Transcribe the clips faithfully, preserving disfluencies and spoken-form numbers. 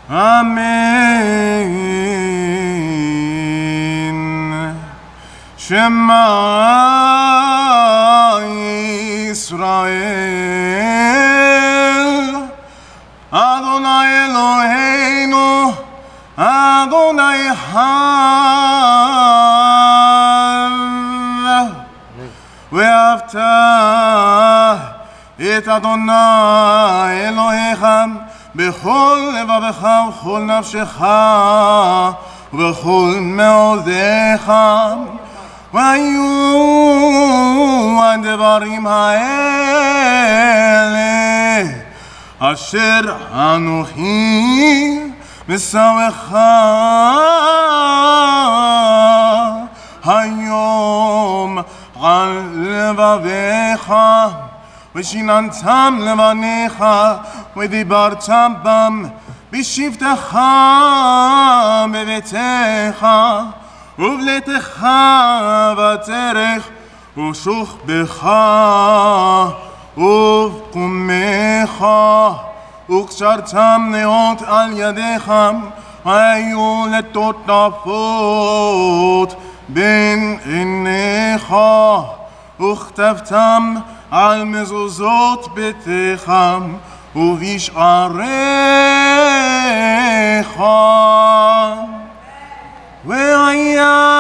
אמן. שמע ישראל, אדוני אלוהינו, אדוני אחד. ואהבת את אדוני אלוהיך בכל לבבך ובכל נפשך ובכל מאודיך. והיו הדברים האלה אשר אנוכי מסמך היום על לבביך, ושיננתם לבניך ודיברת בם בשבתך בביתך ובלתך בדרך ושוכבך ובקומך, וקשרתם נאות על ידיך, והיו לטוטפות בין עיניך, וכתבתם על מזוזות ביתך ובשעריך. והיה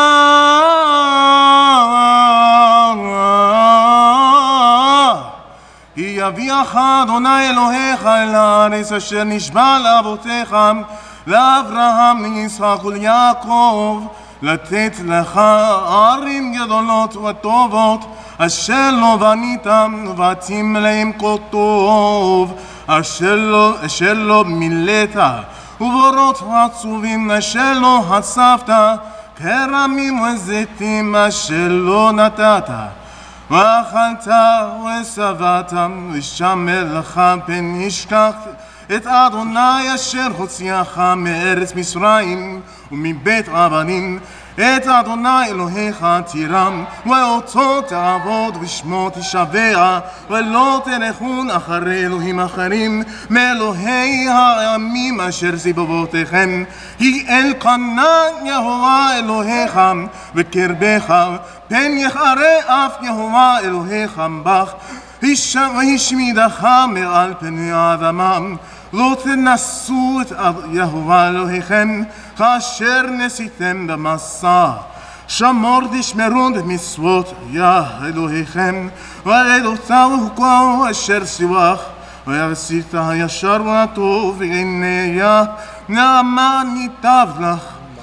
יביאך אדוני אלוהיך אל הארץ אשר נשבע לאבותיך, לאברהם, ליצחק וליעקב, לתת לך ערים גדולות וטובות אשר לא בניתם, ובתים להם כה טוב אשר לא, אשר לא מילאת, ובורות עצובים אשר לא הצבת, כרמים וזיתים אשר לא נתת. ואכלת ושבעת, ושמר לך פן ישכח את אדוני אשר הוציאך מארץ מצרים ומבית עבדים, את אדוני אלוהיך תירם, ואותו תעבוד ושמו תשבע, ולא תלכון אחרי אלוהים אחרים מאלוהי העמים אשר סביבותיכם, כי אלקנה יהוה אלוהיך בקרבך, פן יחרה אף יהוה אלוהיך בך, והשמידך מעל פני האדמה. לא תנסו את יהוה אלוהיכם כאשר נסיתם במסע. שמור תשמרו את מצוות יה אלוהיכם, ועדותיו וחוקו אשר סיווך, ועשית הישר והטוב בעיניה, למען ייטב לך,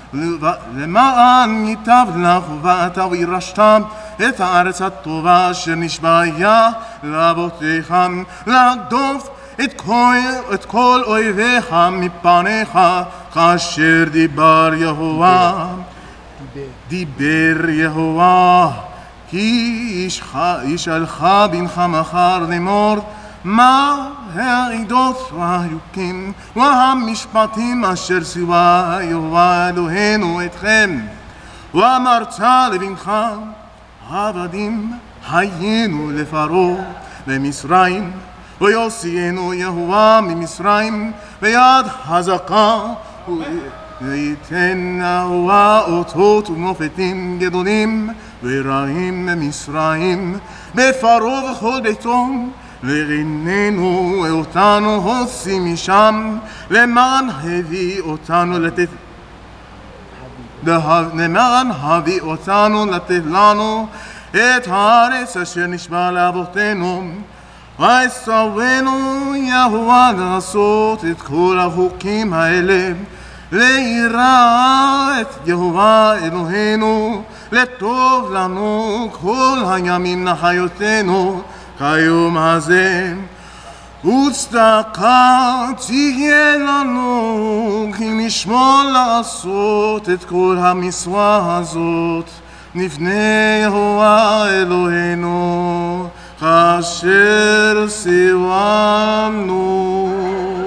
למען ייטב לך, ובאת וירשת את הארץ הטובה אשר נשבעה לאבותיך, להדוף את כל, את כל אויביך מפניך, כאשר דיבר יהוה, דיבר יהוה, כי ישאלך בנך מחר לאמור, מה העדות והיוקים והמשפטים אשר ציווה יהוה אלוהינו אתכם? ואמרת לבנך, עבדים היינו לפרעה במצרים, ויוציאנו יהוה ממצרים ביד חזקה, וייתן יהוה אותות ומופתים גדולים ורעים במצרים בפרעה וכל ביתו, והננו אותנו הוציא משם, למען הביא אותנו לתת למען הביא אותנו לתת לנו את הארץ אשר נשבע לאבותינו. ויצוונו יהוה לעשות את כל החוקים האלה, ליראה את יהוה אלוהינו, לטוב לנו כל הימים לחיותנו כיום הזה. וצדקה תהיה לנו, כי נשמור לעשות את כל המצווה הזאת לפני יהוה אלוהינו, כאשר סיוומנו.